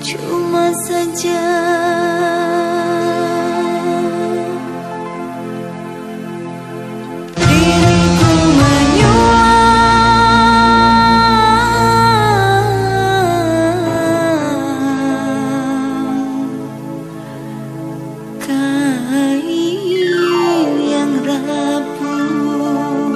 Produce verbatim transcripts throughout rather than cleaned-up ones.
cuma saja diriku menyuap kain yang rapuh.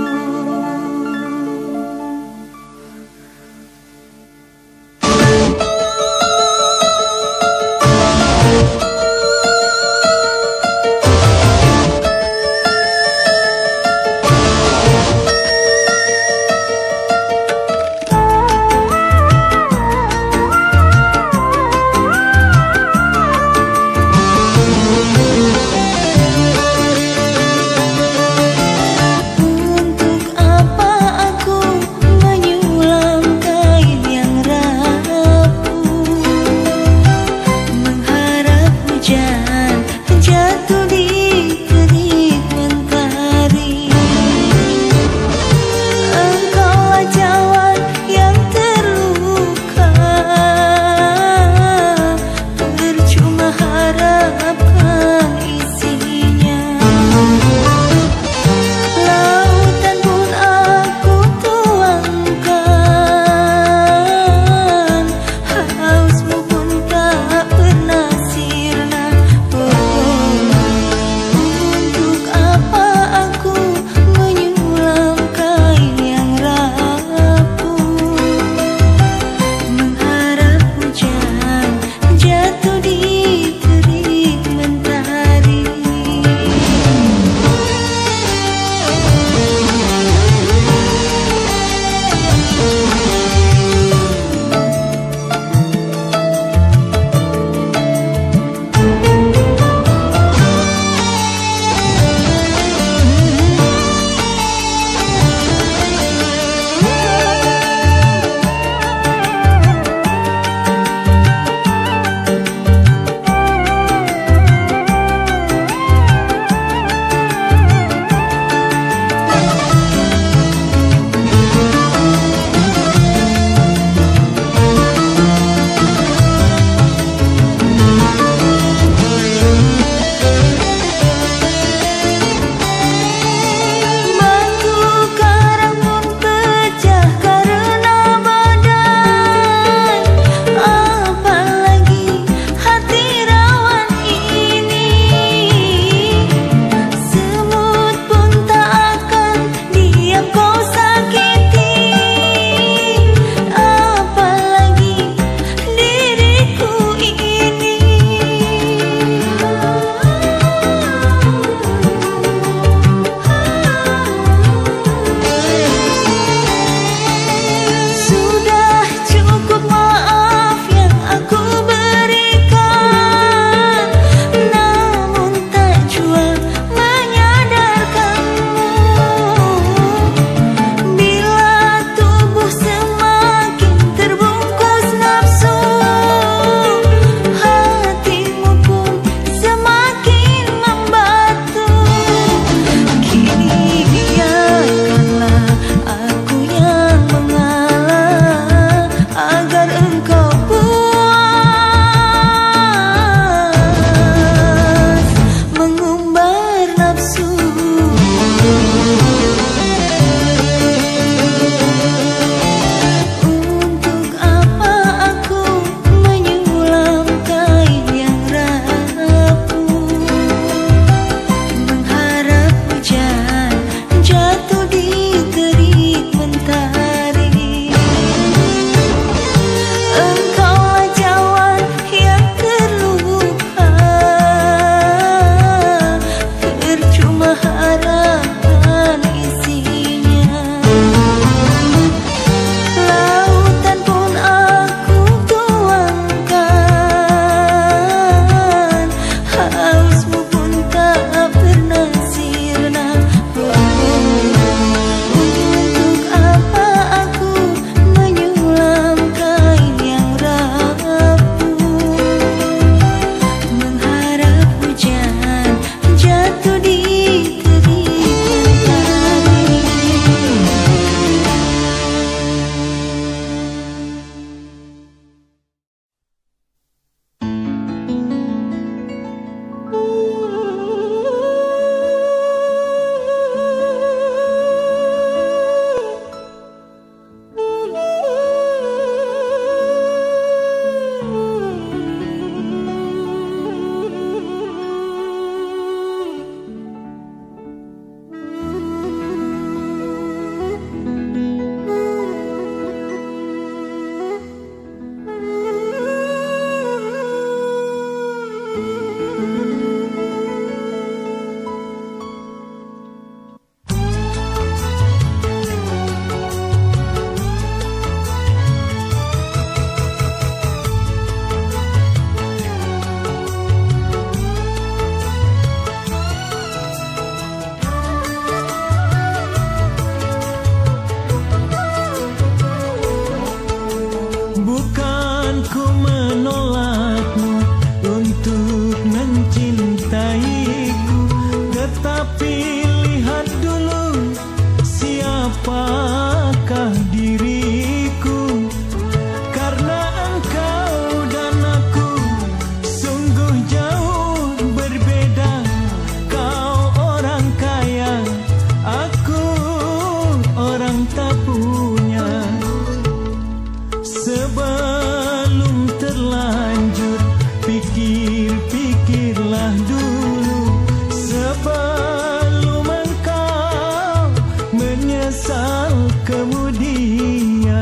Sebelum terlanjur, pikir-pikirlah dulu. Sebelum engkau menyesal kemudian.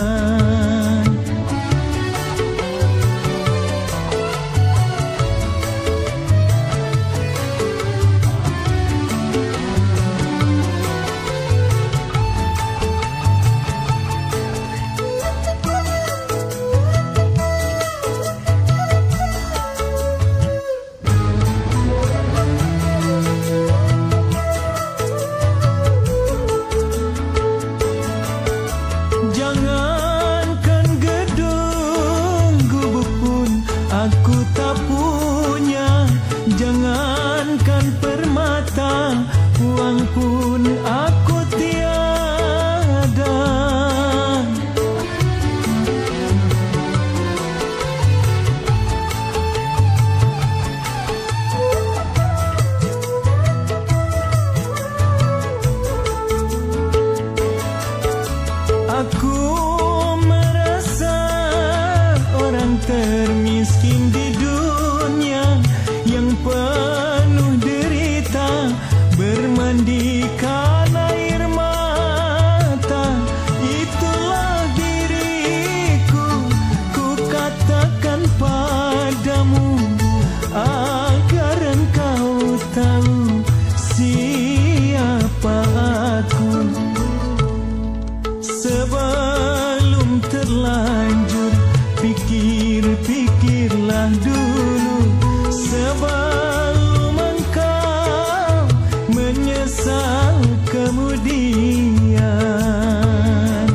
Jangankan gedung gubuk pun aku tak punya. Jangankan permata, uang pun aku tiada. Aku merasa orang termiskin di dunia yang penuh derita, bermandikan air mata. Itulah diriku, ku katakan padamu agar engkau tahu siapa aku. Sebelum terlanjur, pikir-pikirlah dulu. Sebelum engkau menyesal kemudian.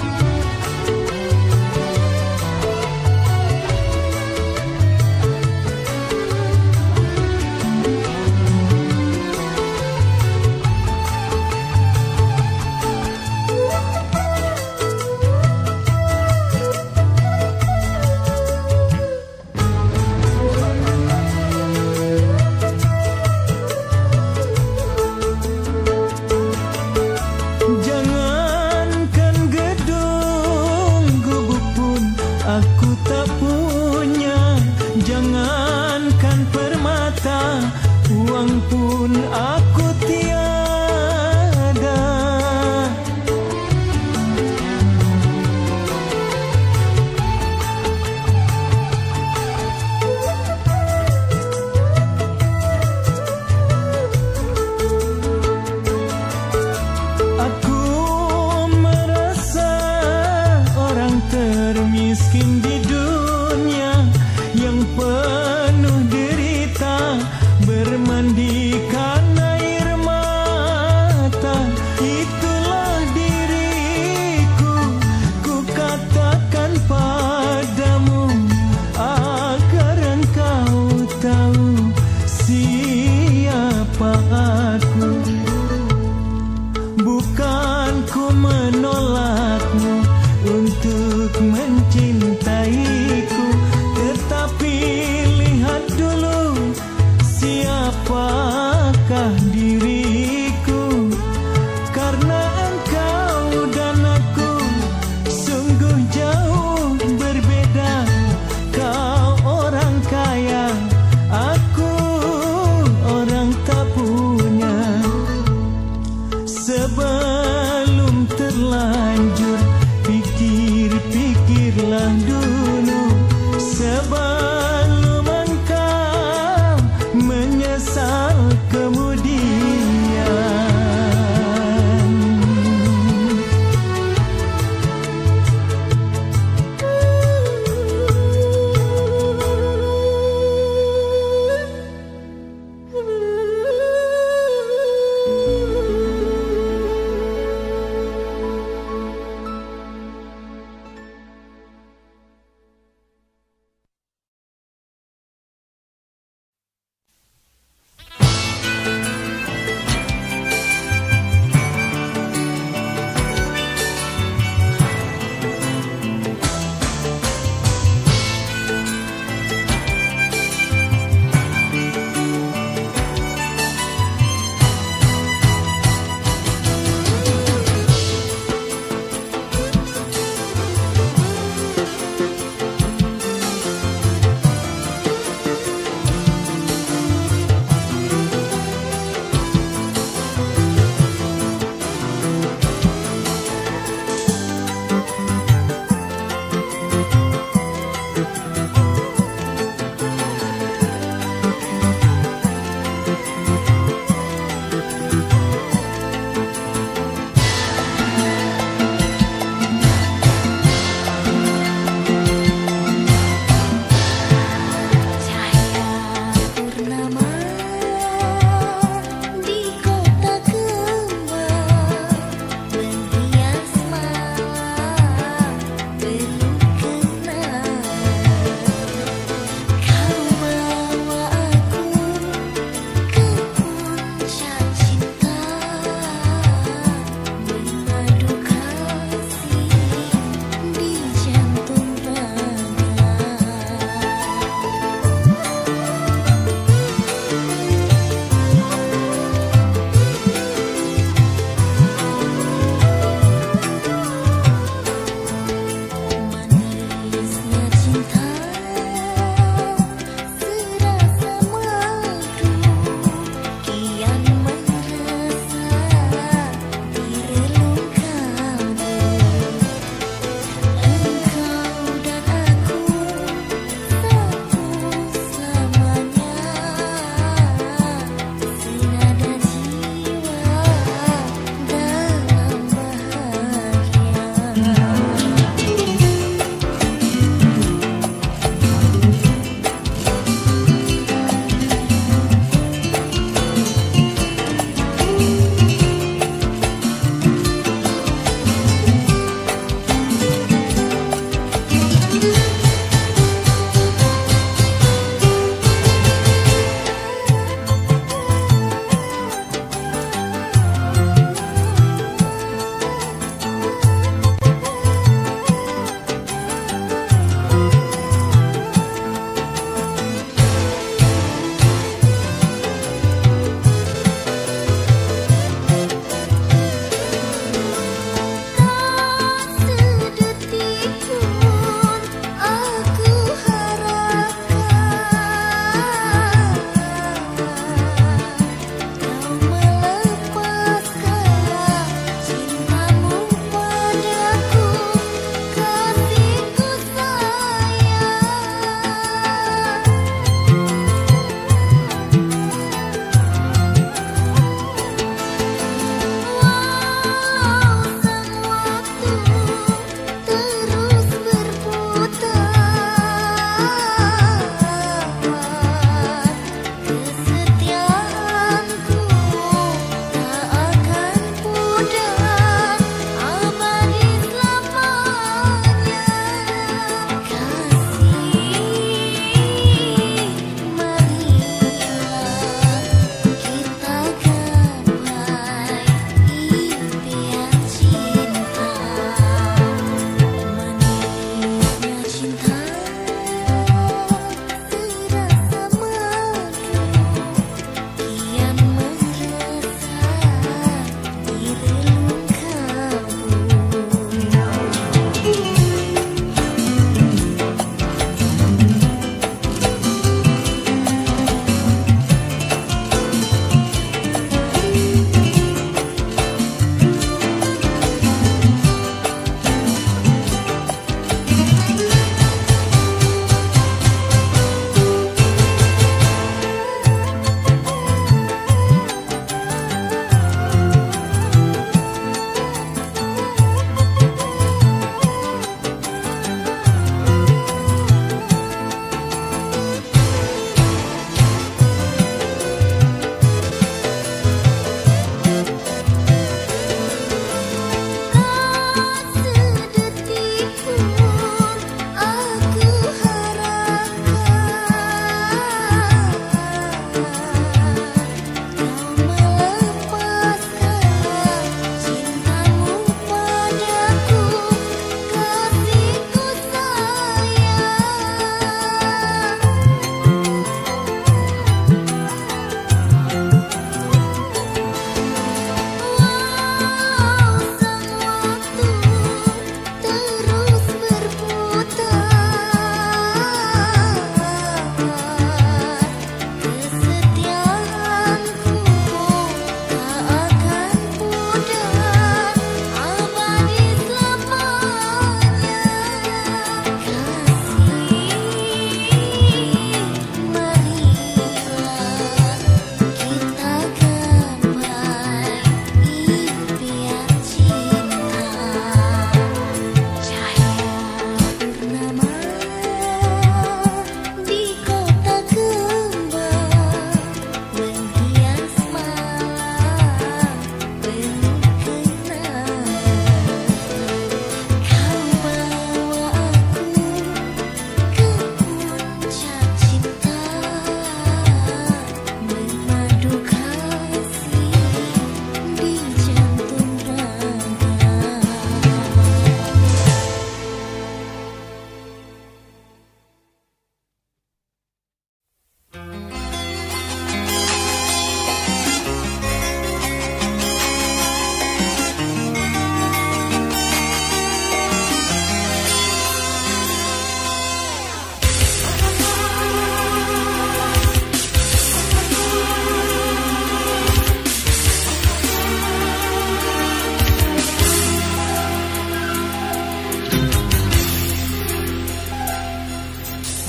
Jangankan gedung gubuk pun aku tak punya. Jangankan permata, uang pun aku tiada. Aku merasa orang termiskin di dunia yang penuh derita, bermandikan air mata. Itulah diriku, ku katakan padamu agar engkau tahu siapa aku. Bukan ku menolakmu untuk mencintaiku, tetapi lihat dulu siapakah diriku. Karena engkau dan aku sungguh jauh berbeda. Kau orang kaya, aku orang tak punya. Sebelum terlanjur, pikir-pikirlah dulu. Sebelum engkau menyesal kemudian.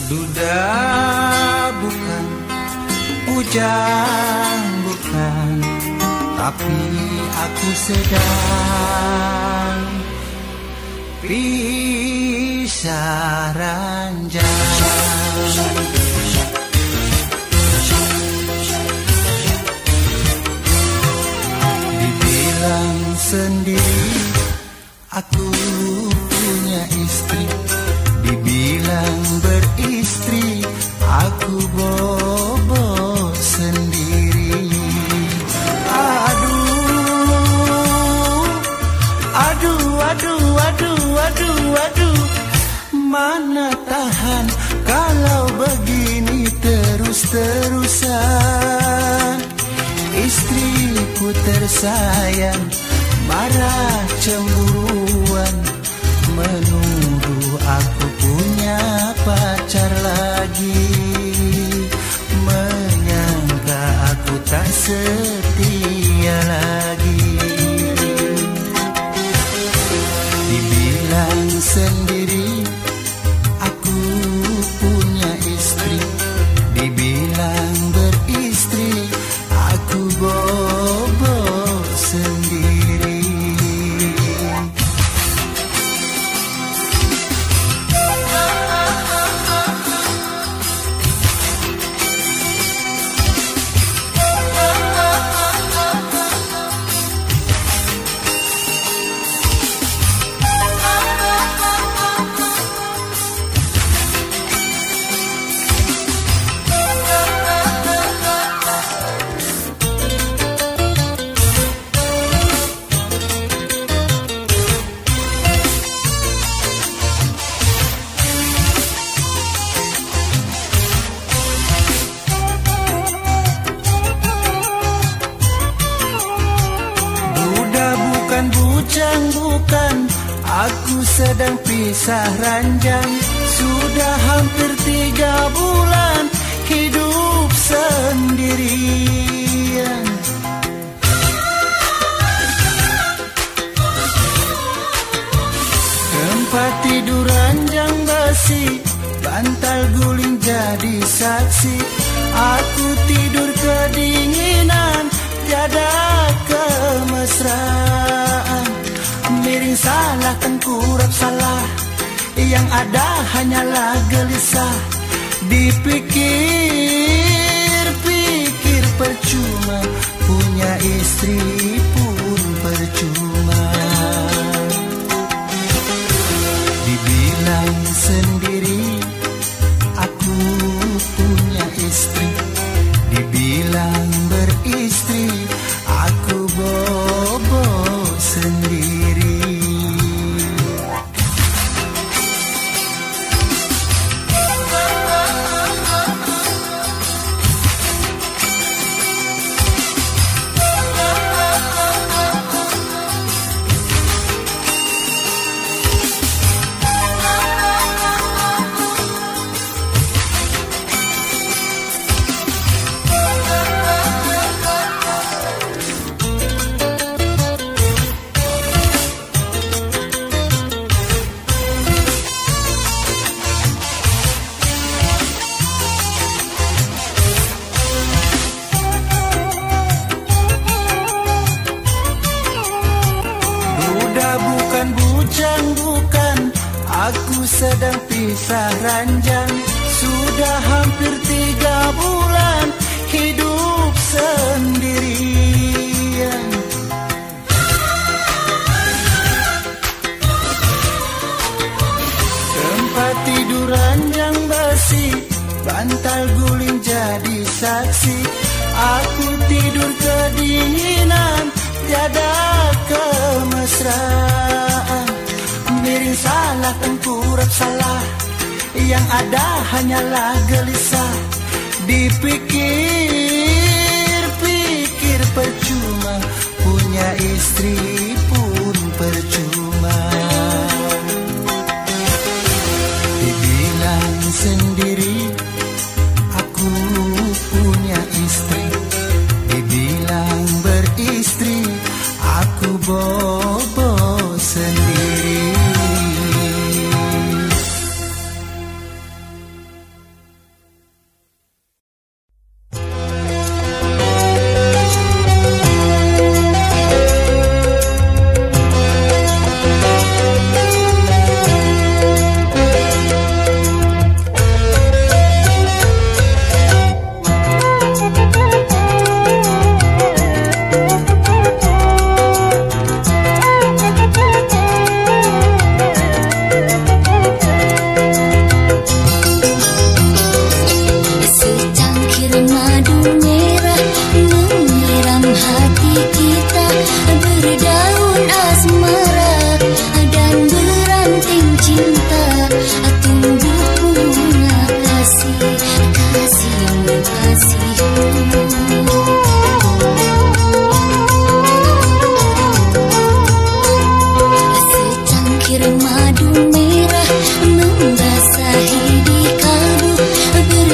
Duda bukan, bujang bukan, tapi aku sedang pisah ranjang. Dibilang sendiri aku punya istri, dibilang beristri aku bobo sendiri. Aduh, aduh, aduh, aduh, aduh, aduh, mana tahan kalau begini terus-terusan. Istriku tersayang marah cemburuan, menuduh aku punya pacar lagi, menyangka aku tak setia lagi. Dibilang sendiri aku punya istri, dibilang beristri aku bobo sendiri. Bukan, aku sedang pisah ranjang. Sudah hampir tiga bulan hidup sendirian. Tempat tidur ranjang basi, bantal guling jadi saksi. Aku tidur kedinginan, tiada kemesraan. Miring salah, tengkurap salah, yang ada hanyalah gelisah. Dipikir-pikir percuma, punya istri pun percuma. Dibilang sendiri aku punya istri, dibilang beristri aku bobo sendiri. Bukan bujang bukan, aku sedang pisah ranjang. Sudah hampir tiga bulan hidup sendirian. Tempat tidur ranjang basi, bantal guling jadi saksi. Aku tidur kedinginan, tiada kemesraan. Miring salah, tengkurap salah, yang ada hanyalah gelisah. Dipikir-pikir percuma, punya istri pun percuma. Dibilang sendiri aku punya istri, dibilang beristri aku bobo sendiri.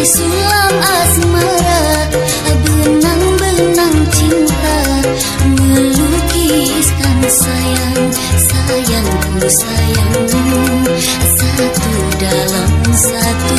bersulam asmara, benang-benang cinta melukiskan sayang, sayangku sayangmu, satu dalam satu.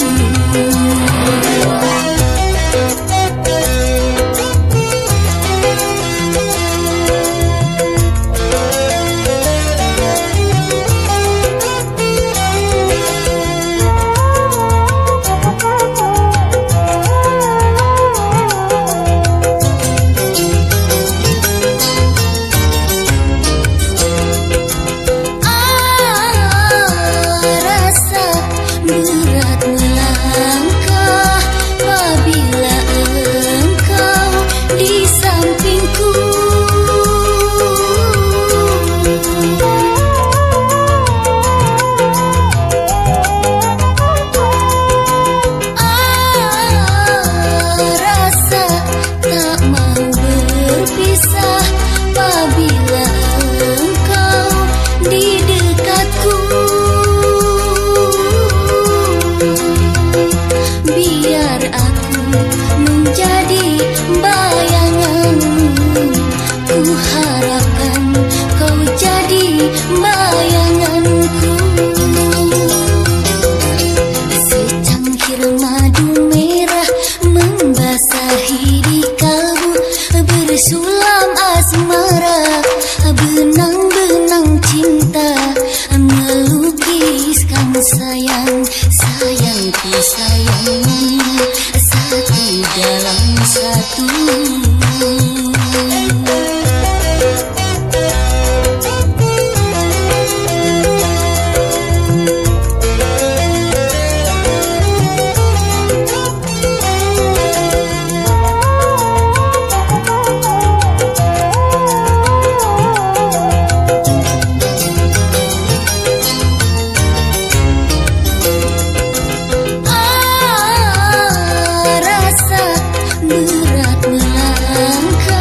Bersulam asmara, benang-benang cinta melukiskan sayang, sayangku sayangmu, satu dalam satu. Berat melangkah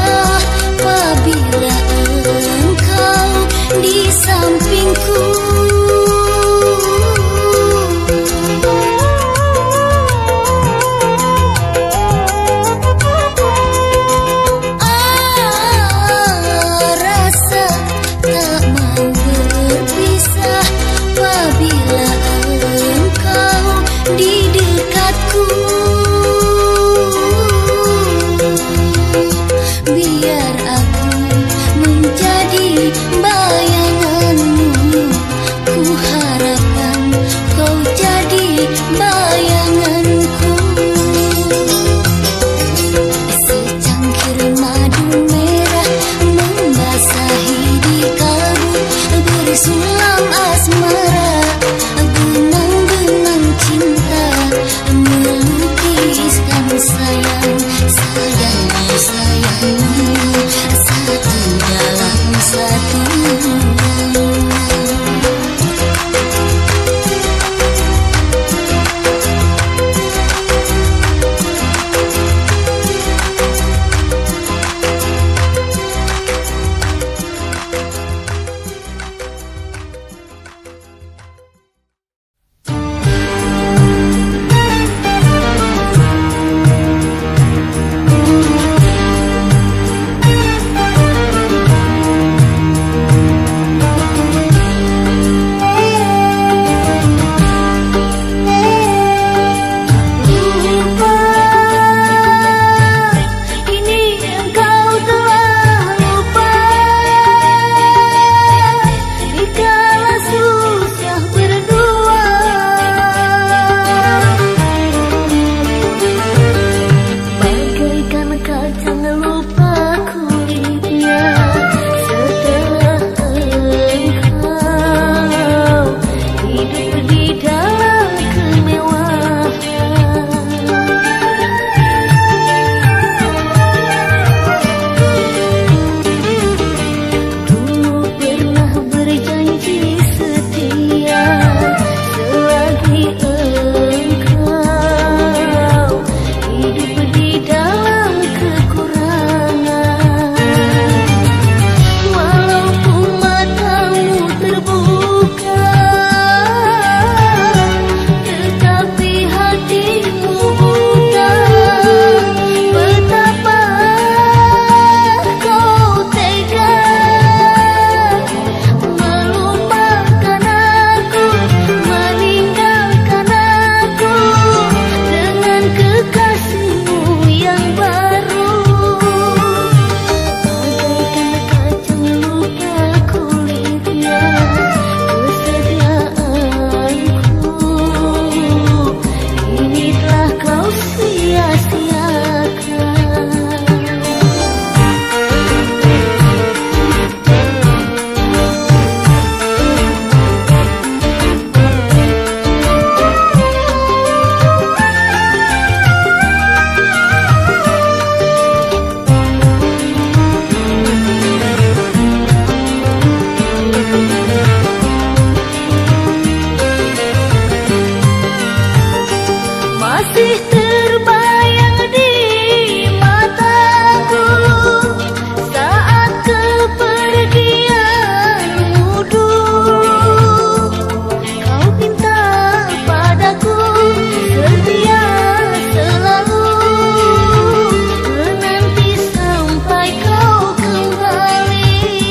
masih terbayang di mataku saat kepergianmu dulu. Kau minta padaku setia selalu, menanti sampai kau kembali.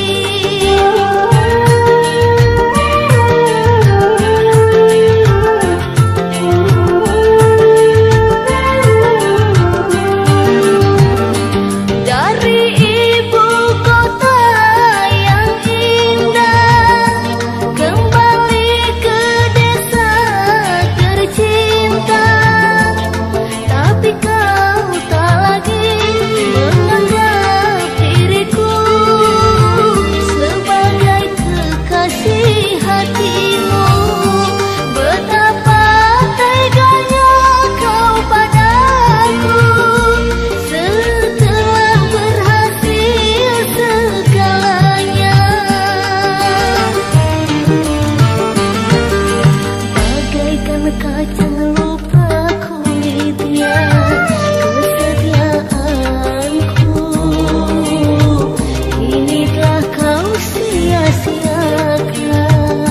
Dari ibu kota yang indah, kembali ke desa tercinta. Tapi kau tak lagi menganggap diriku sebagai kekasih hatimu. Betapa teganya kau padaku setelah berhasil segalanya. Bagaikan kacang lupa kulitnya kesetiaanku, kini telah kau sia-siakan.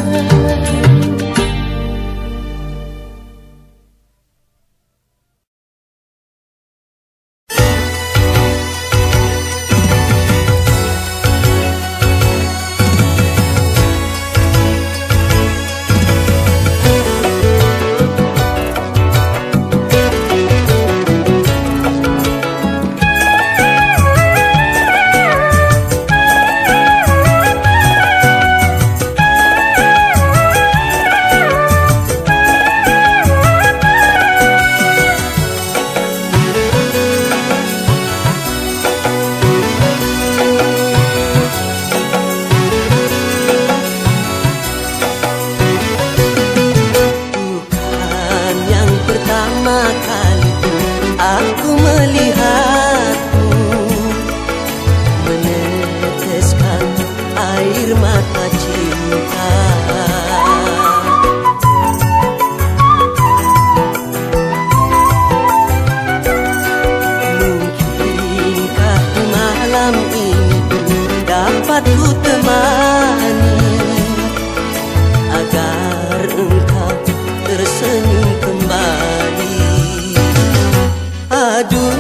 Bukan yang pertama kali aku melihatmu meneteskan air mata cinta. Mungkinkah di malam ini dapat ku temani agar engkau tersenyum kembali. Aduh,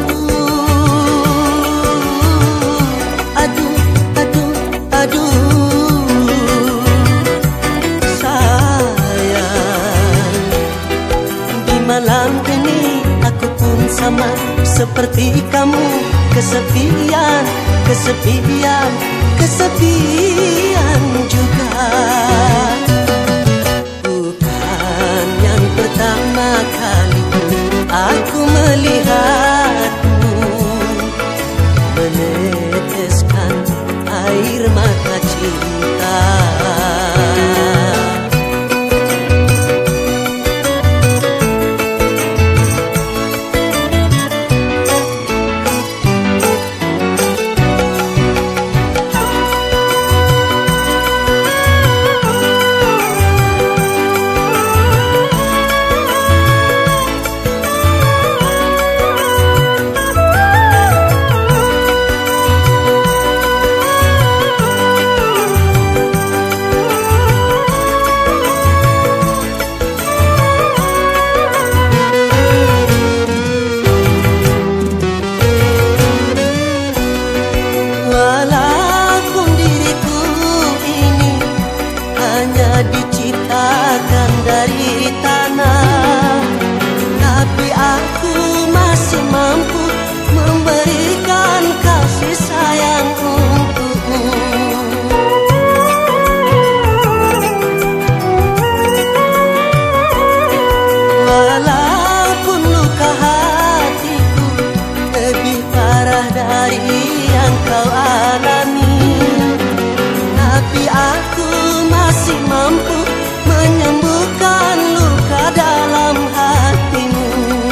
aduh, aduh, aduh, sayang. Di malam ini aku pun sama seperti kamu, kesepian, kesepian, kesepian juga. Bukan yang pertama kali aku melihatmu meneteskan air mata cinta. Walaupun diriku ini hanya diciptakan dari tanah, tapi aku masih mampu memberikan kasih sayang untukmu. Walaupun luka hatiku lebih parah dari yang kau alami, tapi aku masih mampu menyembuhkan luka dalam hatimu.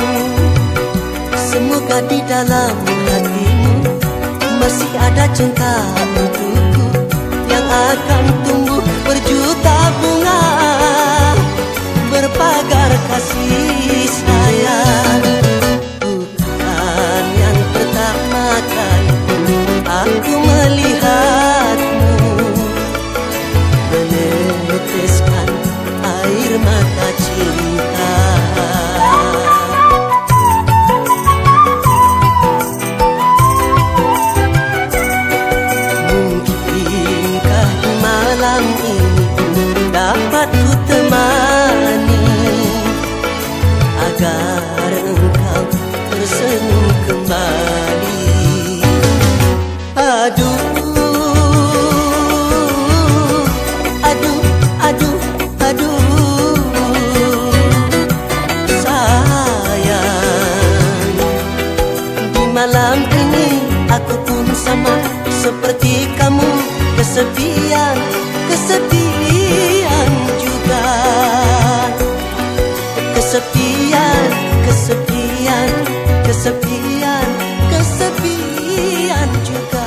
Semoga di dalam hatimu masih ada cinta untukku yang akan tumbuh berjuta bunga berpagar kasih sayang. agar engkau tersenyum kembali. Aduh, aduh, aduh, aduh, sayang. Di malam ini aku pun sama seperti kamu, kesepian, kesepian juga. Kesepian, kesepian, kesepian, kesepian juga.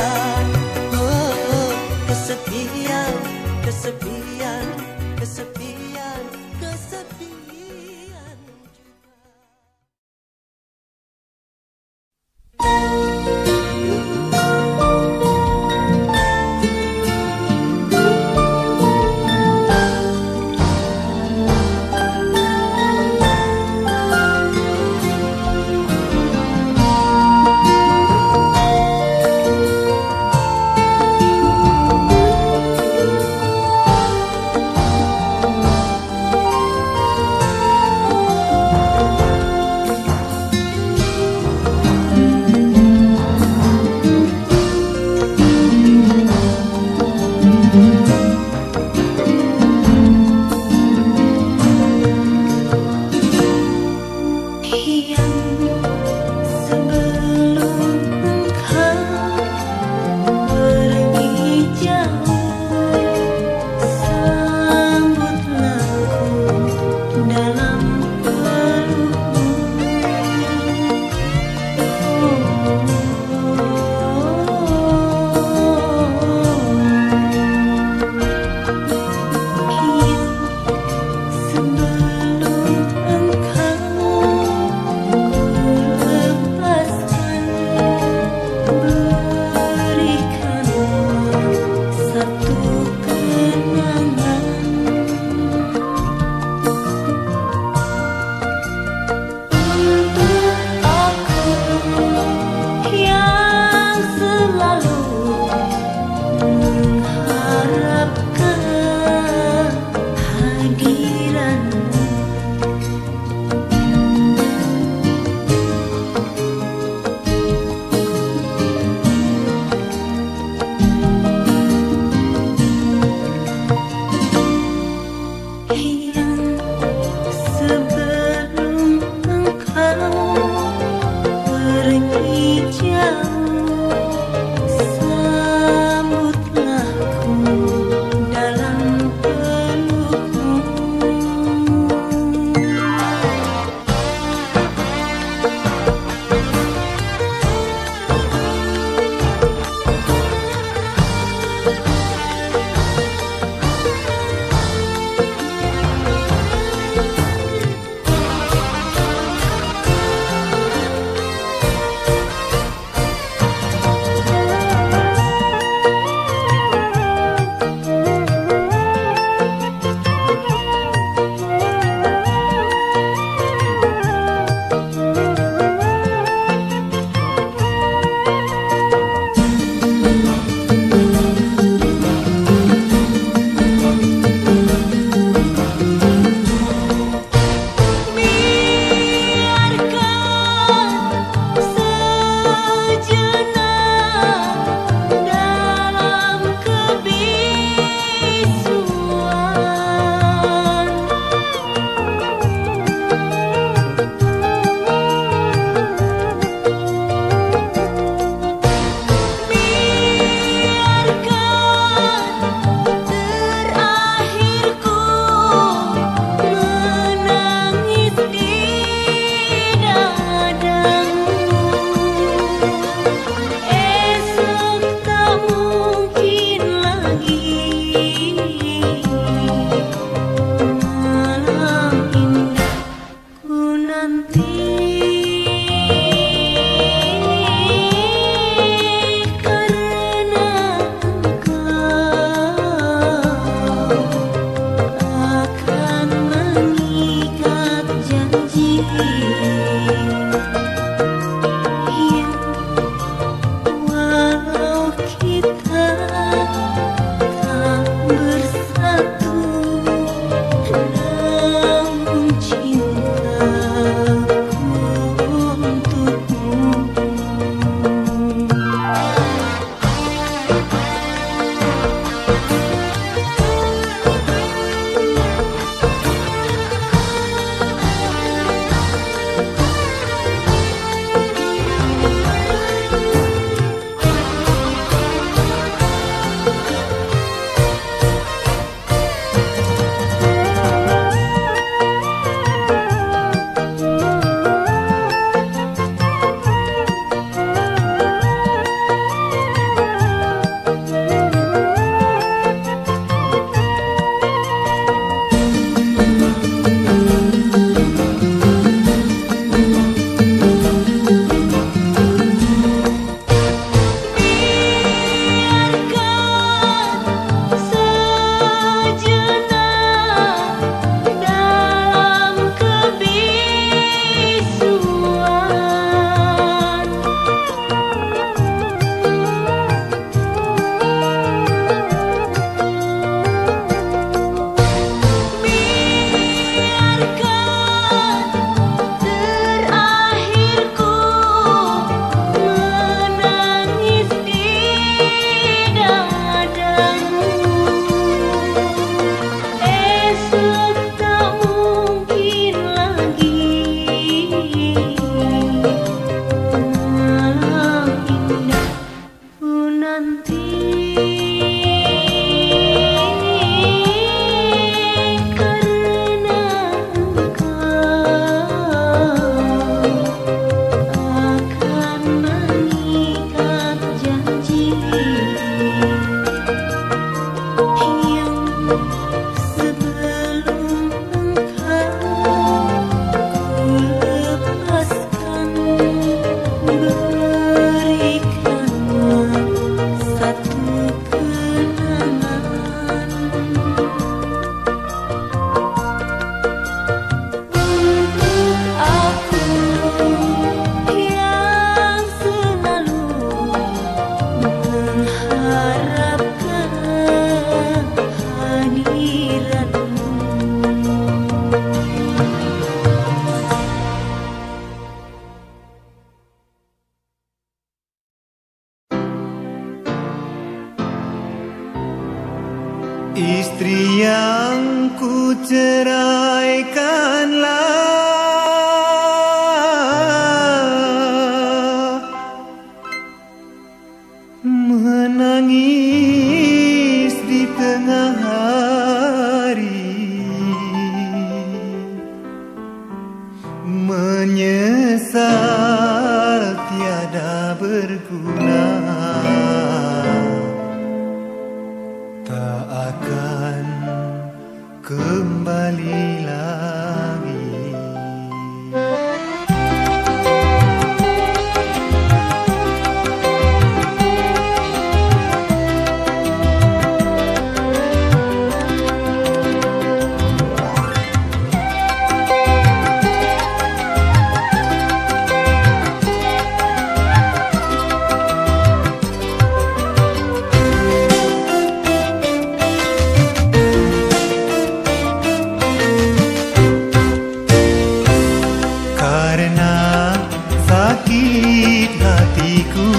Oh, kesepian, kesepian, kesepian, kesepian juga. Namun cinta Istri yang ku ceraikanlah menangis di tengah hari, menyesal tiada berguna, tak akan kembali lagi. Sakit hatiku,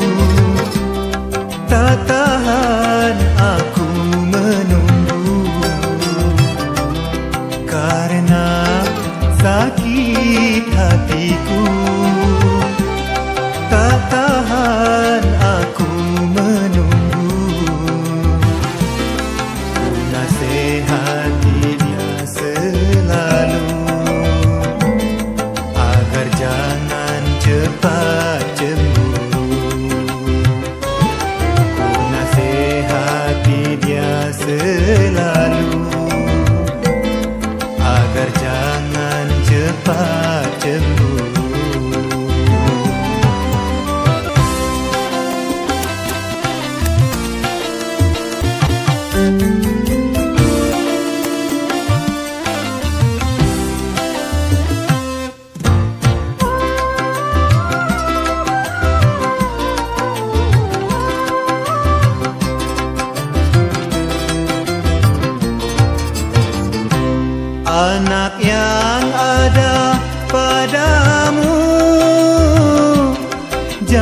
tak tahan aku menunggu. Karena sakit hatiku, tak tahan aku menunggu. Nasihati dia selalu agar jangan cepat cemburu. Ku nasihati dia selalu agar jangan cepat cemburu.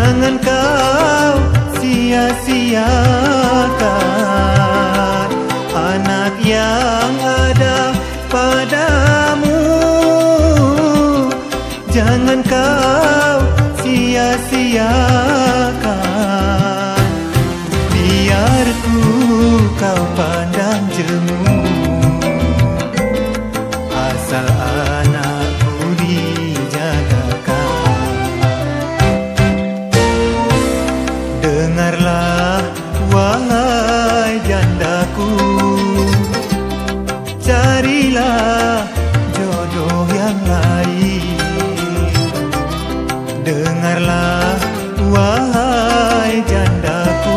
Jangan kau sia-siakan anak yang ada padamu. Jangan kau sia-siakan, biar ku kau pandang jemu. Asal anakku dijagakan. Dengarlah wahai jandaku, carilah jodoh yang lain. Dengarlah wahai jandaku,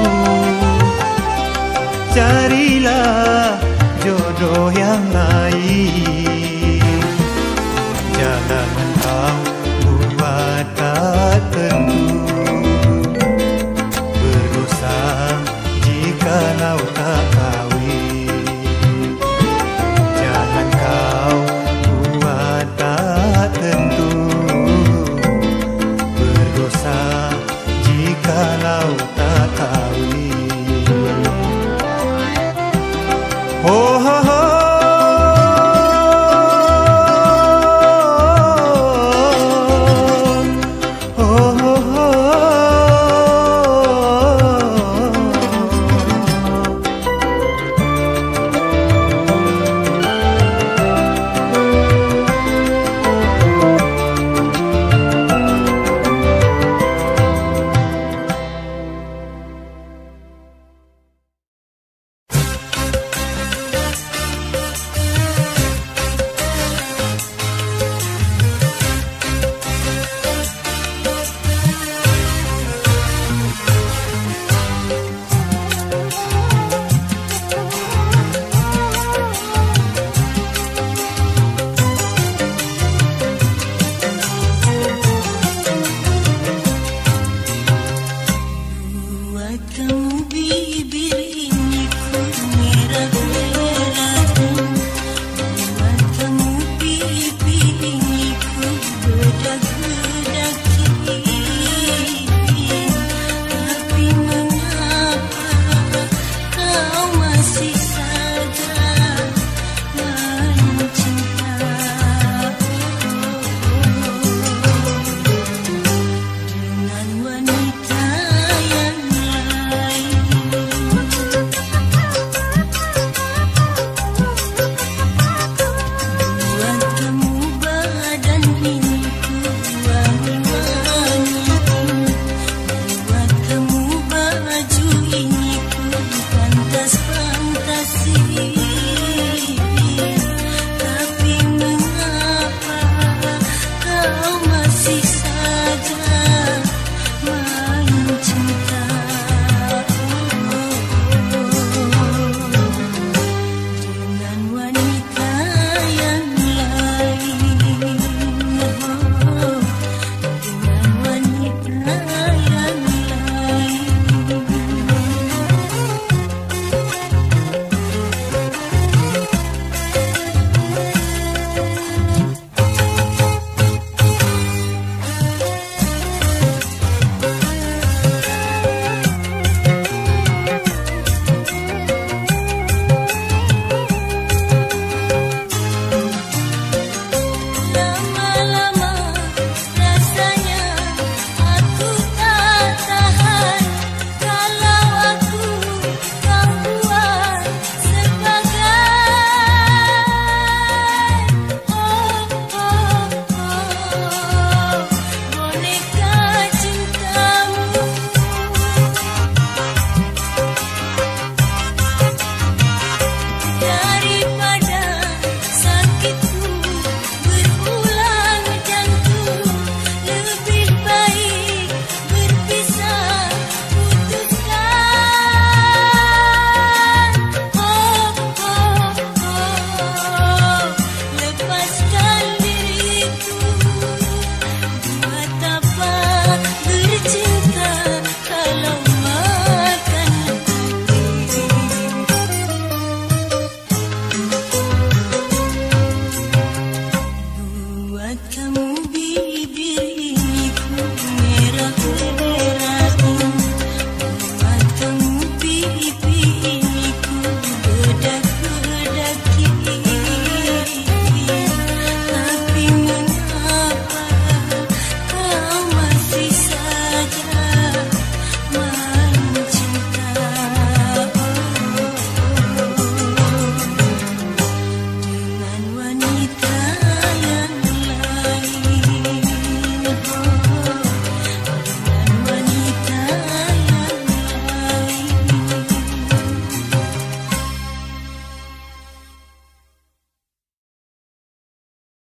carilah jodoh yang lain. Jangan kau buat tak tentu, berdosa jikalau tak kawin. Jangan kau buat tak tentu, berdosa jikalau tak kawin. Oh, oh, oh. Kamu bibir